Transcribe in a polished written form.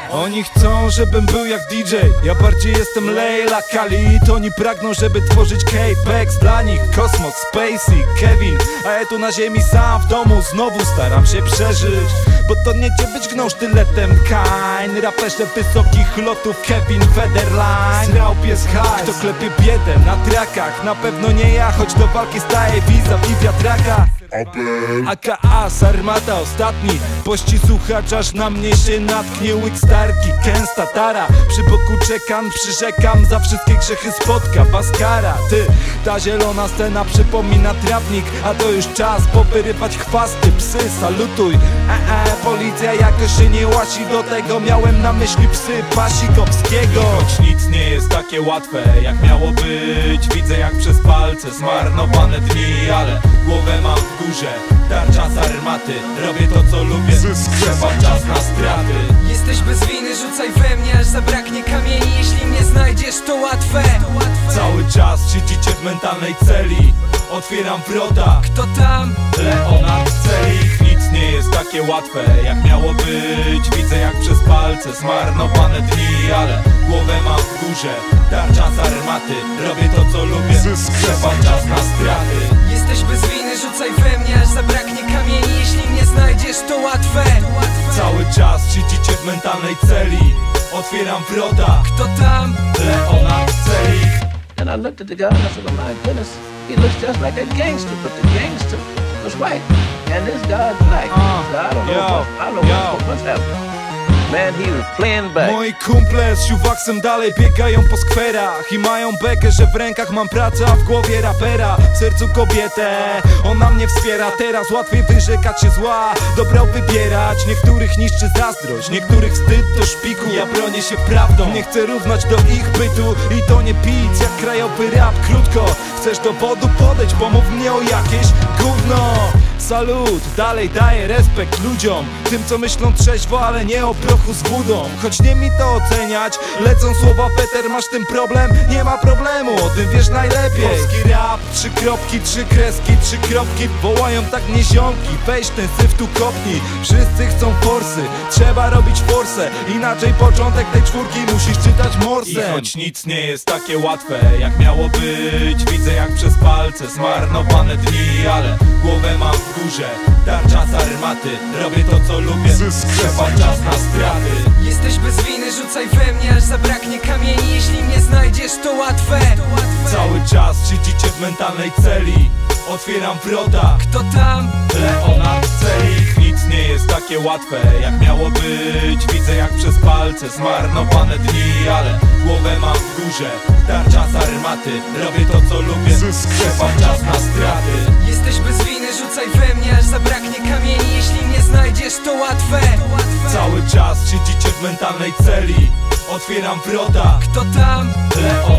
Oni chcą, żebym był jak DJ, ja bardziej jestem Leila Khalid. Oni pragną, żeby tworzyć K-Pex dla nich, Kosmos, Spacey, Kevin. A ja tu na ziemi sam w domu znowu staram się przeżyć. Bo to nie cię być gnąsztyletem Kain. Raperze wysokich lotów Kevin Federline. Srał pies hajs, kto klepie biedę na trakach. Na pewno nie ja, choć do walki staje vis-a-vis wiatraka. AKA Sarmata ostatni, pości słuchacz, aż na mnie się natknie. Łyk Starki, Ken Statara, przy boku czekam, przyrzekam, za wszystkie grzechy spotka Baskara. Ty, ta zielona scena przypomina trawnik, a to już czas powyrywać chwasty. Psy, salutuj, policja jakoś się nie łasi, do tego miałem na myśli psy Pasikowskiego. Choć nic nie jest takie łatwe, jak miało być. Widzę jak przez palce zmarnowane dni, ale głowę mam w górze, tarcza z armaty. Robię to co lubię, trzeba czas na straty. Jesteś bez winy, rzucaj we mnie, aż zabraknie kamieni. Jeśli mnie znajdziesz, to łatwe. Cały czas siedzicie w mentalnej celi. Otwieram wrota. Kto tam? Leonard Celich. Nic nie jest takie łatwe, jak miało być. Widzę jak przez palce zmarnowane dni, ale głowę mam w górze, tarcza z armaty. Robię to co lubię, trzeba czas na straty. Jesteś bez winy, rzucaj we mnie, aż zabraknie kamieni. Jeśli mnie znajdziesz, to łatwe. Cały czas siedzicie w mentalnej celi. Otwieram wrota. Kto tam? Leonard Celich. And I looked at the guy and I said, oh my goodness, he looks just like a gangster, but the gangster was white, and this guy's black. So I don't know what's happening. Man, he was playing back. Moi kumple z siuwaksem dalej biegają po skwerach i mają bekę, że w rękach mam pracę, a w głowie rapera, w sercu kobietę. Ona mnie wspiera, teraz łatwiej wyrzekać się zła, dobra wybierać. Niektórych niszczy zazdrość, niektórych wstyd do szpiku. Ja bronię się prawdą, nie chcę równać do ich bytu. I to nie pic jak krajowy rap, krótko. Chcesz do wodu podejść, pomów mnie o jakieś gówno. Salut, dalej daję respekt ludziom, tym co myślą trzeźwo, ale nie o prochu z wódą. Choć nie mi to oceniać, lecą słowa Peter, masz tym problem? Nie ma problemu, o tym wiesz najlepiej. Polski rap, 3 kropki, 3 kreski, 3 kropki. Wołają tak mnie ziomki, weź ten syf tu kopnij. Wszyscy chcą forsy, trzeba robić forsę. Inaczej początek tej czwórki musisz czytać morsem. I choć nic nie jest takie łatwe, jak miało być. Widzę jak przez palce zmarnowane dni, ale głowę mam w górze, tarcza z armaty. Robię to co lubię, trzeba czas na straty. Jesteś bez winy, rzucaj we mnie, aż zabraknie kamieni. Jeśli mnie znajdziesz, to łatwe. Cały czas siedzicie w mentalnej celi. Otwieram wrota. Kto tam? Leonard Celich. Nic nie jest takie łatwe, jak miało być. Widzę jak przez palce zmarnowane dni, ale głowę mam w górze, tarcza z armaty. Robię to co lubię, trzeba czas na straty. Jesteś bez winy, rzucaj we mnie, aż zabraknie kamieni. Jeśli mnie znajdziesz, to łatwe. Cały czas siedzicie w mentalnej celi. Otwieram wrota. Kto tam? Leonard